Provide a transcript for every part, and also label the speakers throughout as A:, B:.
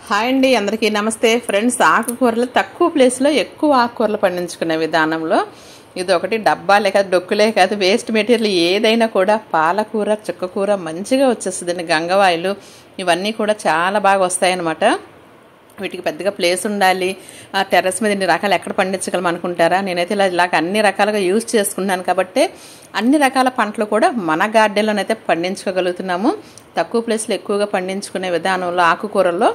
A: Hi అండి, అందరికీ నమస్తే ఫ్రెండ్స్. ఆకుకూరలు తక్కువ ప్లేస్లో ఎక్కువ ఆకుకూరలు పండించుకునే విధానంలో ఇది ఒకటి. డబ్బాలే కాదు, డొక్కులే కాదు, వేస్ట్ మెటీరియల్ ఏదైనా కూడా పాలకూర, చుక్కకూర మంచిగా వచ్చేస్తుందండి. గంగవాయలు ఇవన్నీ కూడా చాలా బాగా వస్తాయన్నమాట. వీటికి పెద్దగా ప్లేస్ ఉండాలి, టెర్రస్ మీద ఇన్ని రకాలు ఎక్కడ పండించగలం అనుకుంటారా? నేనైతే ఇలాగ అన్ని రకాలుగా యూజ్ చేసుకున్నాను కాబట్టి అన్ని రకాల పంటలు కూడా మన గార్డెన్లోనైతే పండించుకోగలుగుతున్నాము. తక్కువ ప్లేస్లో ఎక్కువగా పండించుకునే విధానంలో ఆకుకూరల్లో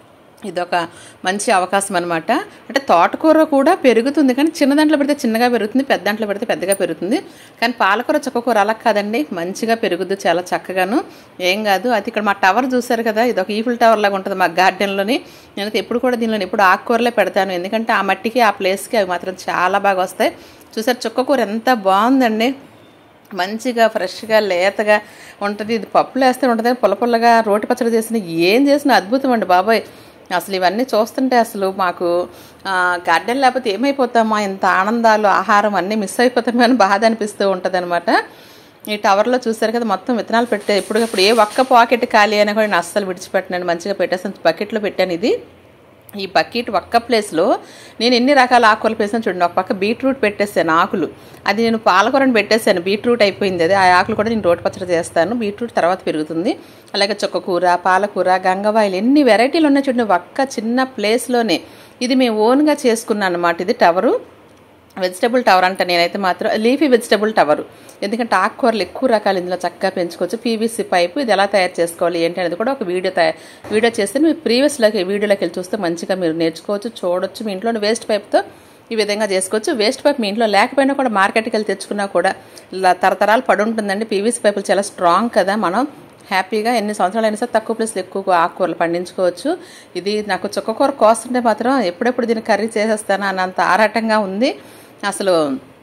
A: ఇదొక మంచి అవకాశం అనమాట. అంటే తోటకూర కూడా పెరుగుతుంది, కానీ చిన్న దాంట్లో పెడితే చిన్నగా పెరుగుతుంది, పెద్ద దాంట్లో పెడితే పెద్దగా పెరుగుతుంది. కానీ పాలకూర, చుక్కకూర అలా కాదండి, మంచిగా పెరుగుద్ది చాలా చక్కగాను. ఏం కాదు. అది ఇక్కడ మా టవర్ చూసారు కదా, ఇది ఒక ఈఫిల్ టవర్ లాగా ఉంటుంది మా గార్డెన్లోని. నేనైతే ఎప్పుడు కూడా దీనిలో ఎప్పుడు ఆకుకూరలే పెడతాను, ఎందుకంటే ఆ మట్టికి ఆ ప్లేస్కి అవి మాత్రం చాలా బాగా వస్తాయి. చూసారు చుక్కకూర ఎంత బాగుందండి, మంచిగా ఫ్రెష్గా లేతగా ఉంటుంది. ఇది పప్పులు వేస్తే ఉంటుంది, పుల్లపుల్లగా రోటి పచ్చడి చేసిన ఏం చేసినా అద్భుతం అండి బాబాయ్. అసలు ఇవన్నీ చూస్తుంటే అసలు మాకు గార్డెన్ లేకపోతే ఏమైపోతామా, ఇంత ఆనందాలు, ఆహారం అన్నీ మిస్ అయిపోతామో అని బాధ అనిపిస్తూ ఉంటుంది అనమాట. ఈ టవర్లో చూసారు కదా, మొత్తం విత్తనాలు పెట్టే ఇప్పుడు ఏ ఒక్క పాకెట్ ఖాళీ అయినా కూడా నేను అస్సలు విడిచిపెట్టినాను, మంచిగా పెట్టేసాను. బకెట్లో పెట్టాను. ఇది ఈ బకెట్ ఒక్క ప్లేస్లో నేను ఎన్ని రకాల ఆకుకూరలు పెట్టాను చూడండి. ఒక పక్క బీట్రూట్ పెట్టేసాను ఆకులు, అది నేను పాలకూరని పెట్టేశాను, బీట్రూట్ అయిపోయింది. అది ఆ ఆకులు కూడా నేను రోటి పచ్చడి చేస్తాను, బీట్రూట్ తర్వాత పెరుగుతుంది. అలాగే చుక్కకూర, పాలకూర, గంగవాయలు ఎన్ని వెరైటీలు ఉన్నాయి చూడండి ఒక్క చిన్న ప్లేస్లోనే. ఇది మేము ఓన్గా చేసుకున్నాను అనమాట. ఇది టవరు, వెజిటబుల్ టవర్ అంట. నేనైతే మాత్రం లీఫీ వెజిటబుల్ టవరు, ఎందుకంటే ఆకుకూరలు ఎక్కువ రకాలు ఇందులో చక్కగా పెంచుకోవచ్చు. పీవీసీ పైపు ఇది ఎలా తయారు చేసుకోవాలి ఏంటి అనేది కూడా ఒక వీడియో చేస్తే మీరు వీడియోలోకి వెళ్ళి చూస్తే మంచిగా మీరు నేర్చుకోవచ్చు, చూడొచ్చు. మీ ఇంట్లో వేస్ట్ పైప్తో ఈ విధంగా చేసుకోవచ్చు. వేస్ట్ పైప్ మీ ఇంట్లో లేకపోయినా కూడా మార్కెట్కి వెళ్ళి తెచ్చుకున్నా కూడా ఇలా తరతరాలు పడి ఉంటుందండి. పీవీసీ పైపులు చాలా స్ట్రాంగ్ కదా, మనం హ్యాపీగా ఎన్ని సంవత్సరాలు అయినా సరే తక్కువ ప్లేస్లో ఎక్కువ ఆకుకూరలు పండించుకోవచ్చు. ఇది నాకు చుక్కకూర కోస్తుంటే మాత్రం ఎప్పుడెప్పుడు దీన్ని కర్రీ చేసేస్తాను అన్నంత ఆరాటంగా ఉంది. అసలు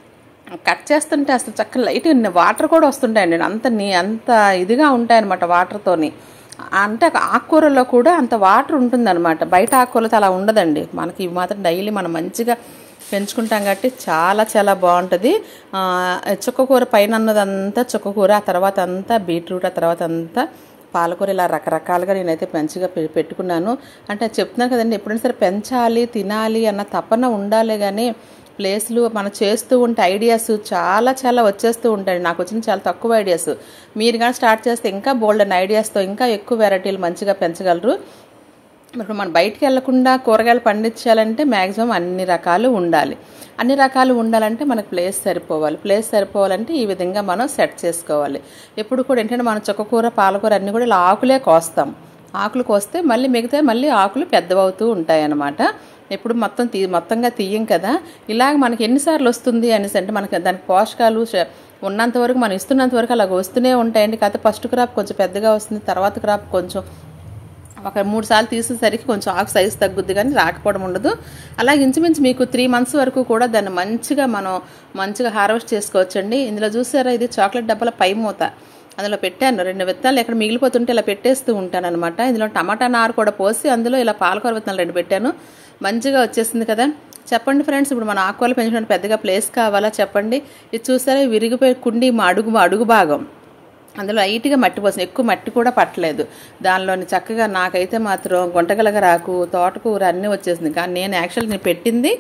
A: కట్ చేస్తుంటే అసలు చక్కగా లైట్ వాటర్ కూడా వస్తుంటాయండి, అంత ఇదిగా ఉంటాయన్నమాట వాటర్తోని. అంటే ఆకుకూరలో కూడా అంత వాటర్ ఉంటుందన్నమాట. బయట ఆకుకూరలతో అలా ఉండదండి. మనకి ఇవి మాత్రం డైలీ మనం మంచిగా పెంచుకుంటాం కాబట్టి చాలా చాలా బాగుంటుంది. చుక్కకూర పైన అన్నదంతా చుక్కకూర, ఆ తర్వాత అంతా బీట్రూట్, ఆ తర్వాత అంతా పాలకూర, ఇలా రకరకాలుగా నేనైతే మంచిగా పెట్టుకున్నాను. అంటే చెప్తున్నాను కదండి, ఎప్పుడైనా సరే పెంచాలి, తినాలి అన్న తపన ఉండాలి. కానీ ప్లేస్లు మనం చేస్తూ ఉంటే ఐడియాస్ చాలా చాలా వచ్చేస్తూ ఉంటాయి. నాకు వచ్చిన చాలా తక్కువ ఐడియాస్, మీరు కానీ స్టార్ట్ చేస్తే ఇంకా బోల్డ్ అండ్ ఐడియాస్తో ఇంకా ఎక్కువ వెరైటీలు మంచిగా పెంచగలరు. ఇప్పుడు మనం బయటికి వెళ్లకుండా కూరగాయలు పండించాలంటే మ్యాక్సిమం అన్ని రకాలు ఉండాలి. అన్ని రకాలు ఉండాలంటే మనకు ప్లేస్ సరిపోవాలంటే ఈ విధంగా మనం సెట్ చేసుకోవాలి. ఎప్పుడు కూడా ఏంటంటే మనం చుక్కకూర, పాలకూర అన్నీ కూడా ఇలా ఆకులే కోస్తాం. ఆకులు కోస్తే మళ్ళీ ఆకులు పెద్దవవుతూ ఉంటాయి అన్నమాట. ఎప్పుడు మొత్తంగా తీయం కదా. ఇలాగ మనకి ఎన్నిసార్లు వస్తుంది అనేసి అంటే మనకి దానికి పోషకాలు ఉన్నంత వరకు మనం ఇస్తున్నంత వరకు అలాగ వస్తూనే ఉంటాయండి. కాకపోతే ఫస్ట్ క్రాప్ కొంచెం పెద్దగా వస్తుంది, తర్వాత క్రాప్ కొంచెం ఒక 3 సార్లు తీసేసరికి కొంచెం ఆకు సైజు తగ్గుద్ది, కానీ రాకపోవడం ఉండదు. అలాగే ఇంచుమించు మీకు 3 months వరకు కూడా దాన్ని మంచిగా హార్వెస్ట్ చేసుకోవచ్చండి. ఇందులో చూసారా, ఇది చాక్లెట్ డబ్బాల పై మూత, అందులో పెట్టాను 2 విత్తనాలు ఎక్కడ మిగిలిపోతుంటే ఇలా పెట్టేస్తూ ఉంటాను అనమాట. ఇందులో టమాటా నారు కూడా పోసి అందులో ఇలా పాలకూర విత్తనాలు 2 పెట్టాను, మంచిగా వచ్చేసింది కదా. చెప్పండి ఫ్రెండ్స్, ఇప్పుడు మన ఆకుకూరలు పెంచడానికి పెద్దగా ప్లేస్ కావాలా చెప్పండి. ఇది చూసారా, విరిగిపోయి కుండి అడుగు భాగం, అందులో లైట్గా మట్టి పోసింది, ఎక్కువ మట్టి కూడా పట్టలేదు దానిలోని. చక్కగా నాకైతే మాత్రం గుంటగలగరాకు, తోటకూర అన్నీ వచ్చేసింది. కానీ నేను పెట్టింది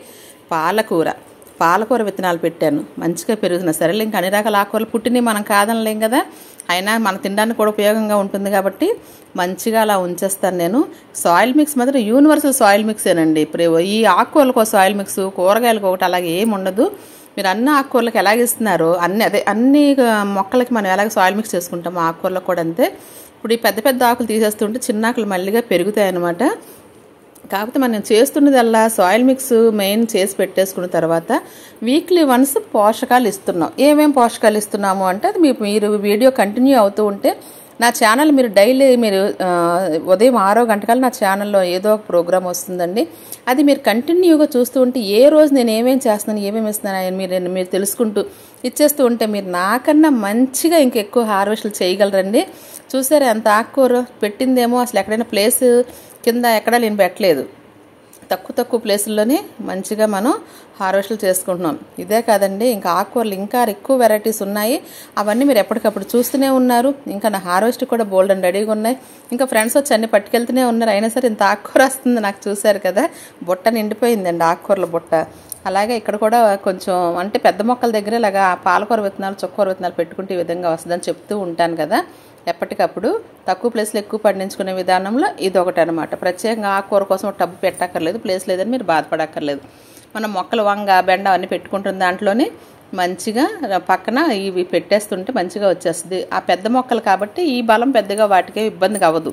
A: పాలకూర విత్తనాలు పెట్టాను, మంచిగా పెరుగుతున్నాయి. సరేలే, ఇంకా అన్ని రకాల ఆకుకూరలు పుట్టినవి మనం కాదనలేం కదా, అయినా మన తినడానికి కూడా ఉపయోగంగా ఉంటుంది కాబట్టి మంచిగా అలా ఉంచేస్తాను నేను. సాయిల్ మిక్స్ మాత్రం యూనివర్సల్ సాయిల్ మిక్సేనండి. ఇప్పుడు ఈ ఆకుకూరలకు సాయిల్ మిక్స్, కూరగాయలకు ఒకటి అలాగే ఏమి ఉండదు. మీరు అన్ని ఆకుకూరలకు ఎలాగ ఇస్తున్నారో అన్ని మొక్కలకి మనం ఎలాగ సాయిల్ మిక్స్ చేసుకుంటామో ఆకుకూరలకు కూడా అంతే. ఇప్పుడు ఈ పెద్ద పెద్ద ఆకులు తీసేస్తుంటే చిన్న ఆకులు మళ్ళీగా పెరుగుతాయి అన్నమాట. కాకపోతే మనం చేస్తున్నదల్లా సాయిల్ మిక్స్ మెయిన్ చేసి పెట్టేసుకున్న తర్వాత వీక్లీ వన్స్ పోషకాలు ఇస్తున్నాం. ఏమేమి పోషకాలు ఇస్తున్నాము అంటే అది మీరు వీడియో కంటిన్యూ అవుతూ ఉంటే నా ఛానల్ మీరు డైలీ ఉదయం 6 గంటలకు నా ఛానల్లో ఏదో ఒక ప్రోగ్రామ్ వస్తుందండి. అది మీరు కంటిన్యూగా చూస్తూ ఉంటే ఏ రోజు నేను ఏమేమి చేస్తున్నాను, ఏమేమి ఇస్తున్నాను మీరు తెలుసుకుంటూ ఇచ్చేస్తూ ఉంటే మీరు నాకన్నా మంచిగా ఇంకెక్కువ హార్వెస్ట్లు చేయగలరండి. చూసారా, అంత ఆకుకూర పెట్టిందేమో అసలు ఎక్కడైనా ప్లేస్ కింద ఎక్కడా నేను పెట్టలేదు. తక్కువ ప్లేసుల్లోనే మంచిగా మనం హార్వెస్ట్లు చేసుకుంటున్నాం. ఇదే కాదండి, ఇంకా ఆకుకూరలు ఇంకా ఎక్కువ వెరైటీస్ ఉన్నాయి. అవన్నీ మీరు ఎప్పటికప్పుడు చూస్తూనే ఉన్నారు. ఇంకా నా హార్వెస్ట్ కూడా బోల్డ్ అండ్ రెడీగా ఉన్నాయి. ఇంకా ఫ్రెండ్స్ వచ్చి అన్ని పట్టుకెళ్తూనే ఉన్నారు. అయినా సరే ఇంత ఆకుకూర వస్తుంది నాకు, చూశారు కదా, బుట్ట నిండిపోయిందండి ఆకుకూరల బుట్ట. అలాగే ఇక్కడ కూడా కొంచెం అంటే పెద్ద మొక్కల దగ్గర ఇలాగా పాలకూర విత్తనాలు, చుక్కకూర విత్తనాలు పెట్టుకుంటే ఈ విధంగా వస్తుందని చెప్తూ ఉంటాను కదా. ఎప్పటికప్పుడు తక్కువ ప్లేస్లో ఎక్కువ పండించుకునే విధానంలో ఇది ఒకటి అనమాట. ప్రత్యేకంగా ఆకుకూర కోసం టబ్బు పెట్టక్కర్లేదు, ప్లేస్ లేదని మీరు బాధపడక్కర్లేదు. మనం మొక్కలు వంగ బెండ అన్నీ పెట్టుకుంటున్న దాంట్లోనే మంచిగా పక్కన ఇవి పెట్టేస్తుంటే మంచిగా వచ్చేస్తుంది. ఆ పెద్ద మొక్కలు కాబట్టి ఈ బలం పెద్దగా వాటికే ఇబ్బంది అవ్వదు.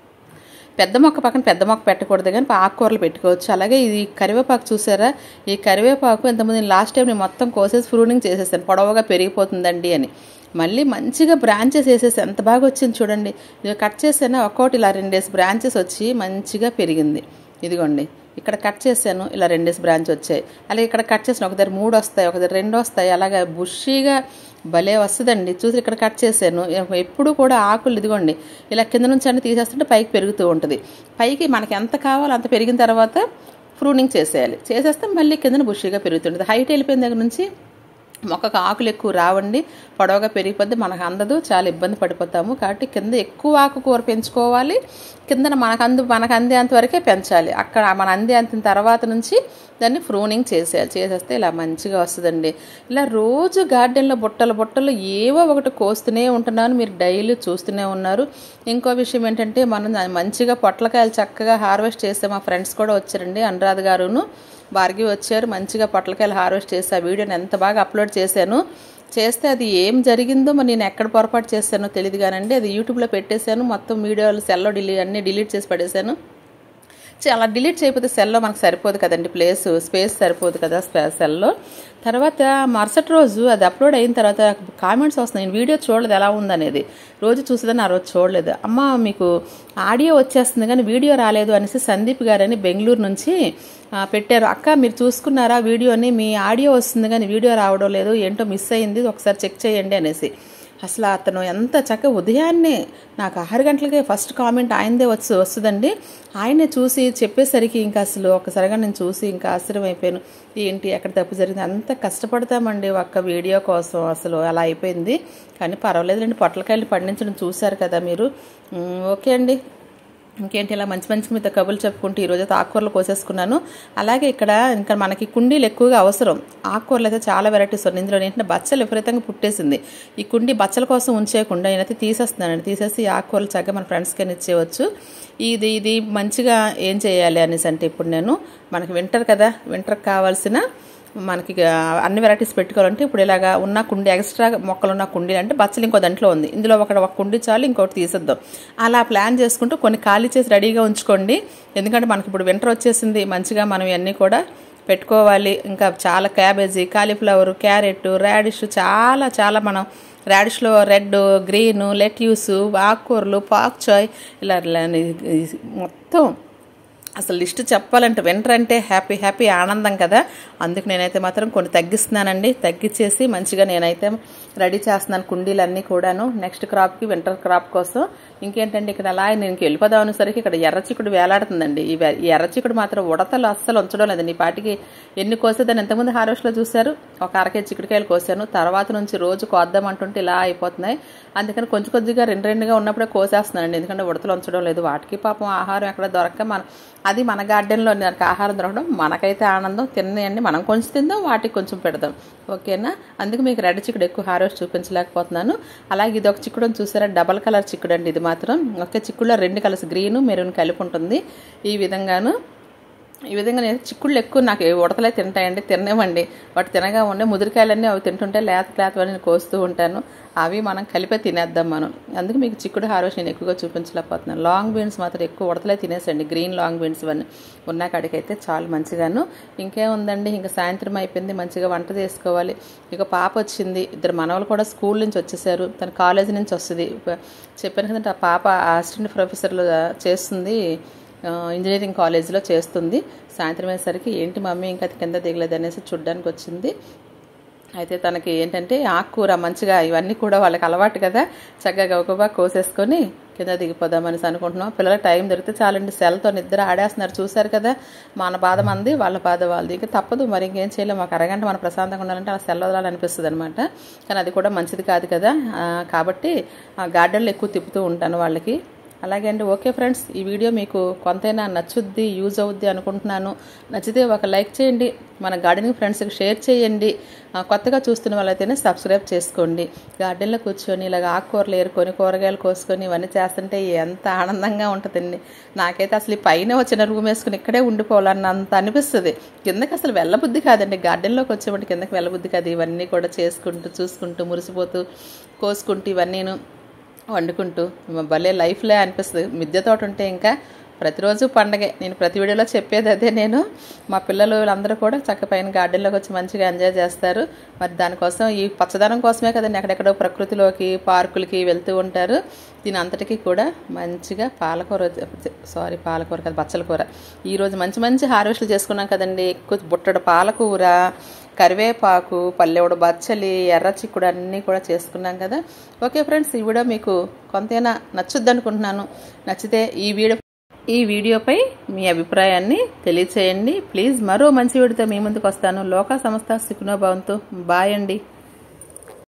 A: పెద్ద మొక్క పక్కన పెద్ద మొక్క పెట్టకూడదు, కానీ ఆకుకూరలు పెట్టుకోవచ్చు. అలాగే ఇది కరివేపాకు చూసారా, ఈ కరివేపాకు ఇంతకుముందు లాస్ట్ టైం నేను మొత్తం కోసేసి ప్రూనింగ్ చేసేసాను, పొడవుగా పెరిగిపోతుందండి అని. మళ్ళీ మంచిగా బ్రాంచెస్ వేసేసి ఎంత బాగా వచ్చింది చూడండి. ఇది కట్ చేసాను, ఒక్కోటి ఇలా 2 బ్రాంచెస్ వచ్చి మంచిగా పెరిగింది. ఇదిగోండి, ఇక్కడ కట్ చేశాను, ఇలా 2 బ్రాంచ్ వచ్చాయి. అలాగే ఇక్కడ కట్ చేసిన ఒకదారి 3 వస్తాయి, ఒకదారి 2 వస్తాయి. అలాగే బుషీగా భలే వస్తుందండి. చూసి ఇక్కడ కట్ చేశాను. ఎప్పుడు కూడా ఆకులు ఇదిగోండి ఇలా కింద నుంచి అన్ని తీసేస్తుంటే పైకి పెరుగుతూ ఉంటుంది. పైకి మనకి ఎంత కావాలో అంత పెరిగిన తర్వాత ప్రూనింగ్ చేసేయాలి. చేసేస్తే మళ్ళీ కిందన బుషీగా పెరుగుతుంటుంది. హైట్ వెళ్ళిపోయిన దగ్గర నుంచి మొక్కకు ఆకులు ఎక్కువ రావండి, పొడవుగా పెరిగిపోద్ది, మనకు అందదు, చాలా ఇబ్బంది పడిపోతాము. కాబట్టి కింద ఎక్కువ ఆకుకూర పెంచుకోవాలి, కిందన మనకు అందేంత వరకే పెంచాలి. అక్కడ మన అందేంత తర్వాత నుంచి దాన్ని ప్రూనింగ్ చేసేయాలి. చేసేస్తే ఇలా మంచిగా వస్తుందండి. ఇలా రోజు గార్డెన్లో బుట్టలు ఏవో ఒకటి కోస్తూనే ఉంటున్నాను, మీరు డైలీ చూస్తూనే ఉన్నారు. ఇంకో విషయం ఏంటంటే, మనం మంచిగా పొట్లకాయలు చక్కగా హార్వెస్ట్ చేస్తే మా ఫ్రెండ్స్ కూడా వచ్చారండి, అనురాధ గారును భార్గవి వచ్చారు. మంచిగా పొట్లకాయలు హార్వెస్ట్ చేసి ఆ వీడియోని ఎంత బాగా అప్లోడ్ చేశాను. చేస్తే అది ఏం జరిగిందో మరి నేను ఎక్కడ పొరపాటు చేశానో తెలియదు కానండి, అది యూట్యూబ్లో పెట్టేశాను. మొత్తం వీడియోలు సెల్లో అన్నీ డిలీట్ చేసి పడేశాను. అలా డిలీట్ చేయకపోతే సెల్లో మనకు సరిపోదు కదండి, స్పేస్ సరిపోదు కదా సెల్లో. తర్వాత మరుసటి రోజు అది అప్లోడ్ అయిన తర్వాత కామెంట్స్ వస్తున్నాయి, నేను వీడియో చూడలేదు ఎలా ఉందనేది. రోజు చూసేదాన్ని, ఆ రోజు చూడలేదు. అమ్మ మీకు ఆడియో వచ్చేస్తుంది కానీ వీడియో రాలేదు అనేసి సందీప్ గారని బెంగళూరు నుంచి పెట్టారు. అక్క మీరు చూసుకున్నారా వీడియోని, మీ ఆడియో వస్తుంది కానీ వీడియో రావడం లేదు, ఏంటో మిస్ అయింది, ఒకసారి చెక్ చేయండి అనేసి. అసలు అతను ఎంత చక్కగా ఉదయాన్నే నాకు 6 గంటలకే ఫస్ట్ కామెంట్ ఆయనదే వస్తుందండి. ఆయనే చూసి చెప్పేసరికి ఇంకా అసలు ఒక్కసారిగా నేను చూసి ఇంకా ఆశ్చర్యమైపోయాను. ఏంటి ఎక్కడ తప్పు జరిగింది, అంత కష్టపడతామండి ఒక్క వీడియో కోసం, అసలు అలా అయిపోయింది. కానీ పర్వాలేదులేండి, పొట్లకాయలు పండించడం చూశారు కదా మీరు. ఓకే అండి, ఇంకేంటి ఇలా మంచి మీతో కబుర్లు చెప్పుకుంటూ ఈరోజు ఆకుకూరలు కోసేసుకున్నాను. అలాగే ఇక్కడ ఇంకా మనకి కుండీలు ఎక్కువగా అవసరం. ఆకుకూరలు అయితే చాలా వెరైటీస్ ఉన్నాయి. ఇందులో ఏంటంటే బచ్చలు విపరీతంగా పుట్టేసింది. ఈ కుండీ బచ్చల కోసం ఉంచేయకుండా నేనైతే తీసేస్తున్నానండి. తీసేసి ఆకుకూరలు చక్కగా మన ఫ్రెండ్స్కి ఇచ్చేయవచ్చు. ఇది మంచిగా ఏం చేయాలి అనేసి అంటే, ఇప్పుడు నేను మనకి వింటర్ కదా, వింటర్కి కావాల్సిన మనకి అన్ని వెరైటీస్ పెట్టుకోవాలంటే ఇప్పుడు ఇలాగా ఉన్న కుండీ, ఎక్స్ట్రా మొక్కలు ఉన్న కుండీ అంటే బచ్చలు ఇంకో దాంట్లో ఉంది, ఇందులో ఒక కుండీ చాలు, ఇంకోటి తీసేద్దాం. అలా ప్లాన్ చేసుకుంటూ కొన్ని ఖాళీ చేసి రెడీగా ఉంచుకోండి. ఎందుకంటే మనకి ఇప్పుడు వింటర్ వచ్చేసింది, మంచిగా మనం ఇవన్నీ కూడా పెట్టుకోవాలి. ఇంకా చాలా క్యాబేజీ, కాలీఫ్లవర్, క్యారెట్, రాడిష్, చాలా మనం రాడిష్లో రెడ్, గ్రీన్, లెట్యూస్, ఆకుకూరలు, పాక్ చాయ్, ఇలా మొత్తం అసలు లిస్ట్ చెప్పాలంటే వింటర్ అంటే హ్యాపీ ఆనందం కదా. అందుకు నేనైతే మాత్రం కొన్ని తగ్గిస్తున్నానండి. తగ్గించేసి మంచిగా నేనైతే రెడీ చేస్తున్నాను కుండీలన్నీ కూడాను నెక్స్ట్ క్రాప్కి, వింటర్ క్రాప్ కోసం. ఇంకేంటంటే ఇక్కడ అలా నేను వెళ్ళిపోదాం అనేసరికి ఇక్కడ ఎర్రచిక్కుడు వేలాడుతుందండి. ఈ ఎర్రచిక్కుడు మాత్రం ఉడతలు అస్సలు ఉంచడం లేదండి. ఈ పాటికి ఎన్ని కోసేదాన్ని ఎంతమంది హార్వెస్ట్లో చూశారు. ఒక 1 కేజీ చిక్కుడుకాయలు కోసాను. తర్వాత నుంచి రోజు కోద్దామంటుంటే ఇలా అయిపోతున్నాయి. అందుకని కొద్దిగా 2 ఉన్నప్పుడే కోసేస్తున్నానండి. ఎందుకంటే ఉడతలు ఉంచడం లేదు. వాటికి పాపం ఆహారం ఎక్కడ దొరక్క అది మన గార్డెన్లో దానికి ఆహారం దొరకడం మనకైతే ఆనందం. తిన్నాయండి, మనం కొంచెం తిందాం, వాటికి కొంచెం పెడదాం. ఓకేనా. అందుకు మీకు రెడ్ చిక్కుడు ఎక్కువ హార్వెస్ట్ చూపించలేకపోతున్నాను. అలాగే ఇది ఒక చిక్కుడు చూసారా, డబల్ కలర్ చిక్కుడు అండి. ఇది మాత్రం ఒకే చిక్కుడులో 2 కలర్స్ గ్రీన్ మెరూన్ కలిపి ఉంటుంది. ఈ విధంగా నేను చిక్కుళ్ళు ఎక్కువ నాకు ఉడతలే తింటాయండి, తినవండి. వాటి తినగా ఉండే ముదిరికాయలన్నీ అవి తింటుంటే లేత అని కోస్తూ ఉంటాను. అవి మనం కలిపే తినేద్దాం మనం. అందుకు మీకు చిక్కుడు హార్వెస్ట్ నేను ఎక్కువగా చూపించలేకపోతున్నాను. లాంగ్ బీన్స్ మాత్రం ఎక్కువ ఉడతలే తినేసండి. గ్రీన్ లాంగ్ బీన్స్ ఇవన్నీ ఉన్న కాడికైతే చాలా మంచిగాను. ఇంకేముందండి, ఇంకా సాయంత్రం అయిపోయింది, మంచిగా వంట చేసుకోవాలి. ఇక పాప వచ్చింది, 2 మనవలు కూడా స్కూల్ నుంచి వచ్చేసారు. తన కాలేజీ నుంచి వస్తుంది. చెప్పాను కదంటే ఆ పాప అసిస్టెంట్ ప్రొఫెసర్లో చేస్తుంది, ఇంజనీరింగ్ కాలేజీలో చేస్తుంది. సాయంత్రం అయ్యేసరికి ఏంటి మమ్మీ ఇంకా కింద దిగలేదు అనేసి చూడ్డానికి వచ్చింది. అయితే తనకి ఏంటంటే ఆకుకూర మంచిగా ఇవన్నీ కూడా వాళ్ళకి అలవాటు కదా, చక్కగా గబగబా కోసేసుకొని కింద దిగిపోదామని అనుకుంటున్నాం. పిల్లలకి టైం దొరికితే చాలండి, సెల్తో నిద్ర ఆడేస్తున్నారు. చూశారు కదా, మన బాధ మంది, వాళ్ళ బాధ వాళ్ళది. ఇంకా తప్పదు, మరి ఇంకేం చేయలేము. మాకు అరగంట మన ప్రశాంతంగా ఉండాలంటే అలా సెల్ వదలాలనిపిస్తుంది అనమాట. కానీ అది కూడా మంచిది కాదు కదా. కాబట్టి గార్డెన్లో ఎక్కువ తిప్పుతూ ఉంటాను వాళ్ళకి. అలాగే అండి. ఓకే ఫ్రెండ్స్, ఈ వీడియో మీకు కొంతైనా నచ్చుద్ది, యూజ్ అవుద్ది అనుకుంటున్నాను. నచ్చితే ఒక లైక్ చేయండి, మన గార్డెనింగ్ ఫ్రెండ్స్కి షేర్ చేయండి. కొత్తగా చూస్తున్న వాళ్ళైతేనే సబ్స్క్రైబ్ చేసుకోండి. గార్డెన్లో కూర్చొని ఇలాగ ఆకుకూరలు ఏరుకొని, కూరగాయలు కోసుకొని ఇవన్నీ చేస్తుంటే ఎంత ఆనందంగా ఉంటుందండి. నాకైతే అసలు ఈ పైన వచ్చిన రూమ్ వేసుకుని ఇక్కడే ఉండిపోవాలన్నంత అనిపిస్తుంది. కిందకి అసలు వెళ్ళబుద్ధి కాదండి. గార్డెన్లోకి వచ్చేవాటి కిందకి వెళ్ళబుద్ధి కాదు. ఇవన్నీ కూడా చేసుకుంటూ, చూసుకుంటూ, మురిసిపోతూ, కోసుకుంటూ, ఇవన్నీను వండుకుంటూ భలే లైఫ్లే అనిపిస్తుంది. మిద్దె తోట ఉంటే ఇంకా ప్రతిరోజు పండగే. నేను ప్రతి వీడియోలో చెప్పేది అదే. నేను మా పిల్లలు వీళ్ళందరూ కూడా చక్క పైన గార్డెన్లోకి వచ్చి మంచిగా ఎంజాయ్ చేస్తారు. మరి దానికోసం ఈ పచ్చదనం కోసమే కదండి ఎక్కడెక్కడో ప్రకృతిలోకి, పార్కులకి వెళ్తూ ఉంటారు. దీని అంతటికీ కూడా మంచిగా పాలకూర కాదు, బచ్చల కూర. ఈరోజు మంచి మంచి హార్వెస్ట్లు చేసుకున్నాం కదండి. ఎక్కువ బుట్టడు పాలకూర, కరివేపాకు, పల్లెవుడు బచ్చలి, ఎర్ర చిక్కుడు అన్నీ కూడా చేసుకున్నాం కదా. ఓకే ఫ్రెండ్స్, ఈ వీడియో మీకు కొంతైనా నచ్చుద్ది అనుకుంటున్నాను. నచ్చితే ఈ వీడియోపై మీ అభిప్రాయాన్ని తెలియచేయండి ప్లీజ్. మరో మంచి వీడియోతో మీ ముందుకు వస్తాను. లోకా సంస్థ సుఖినో భవంతు. బాయ్ అండి.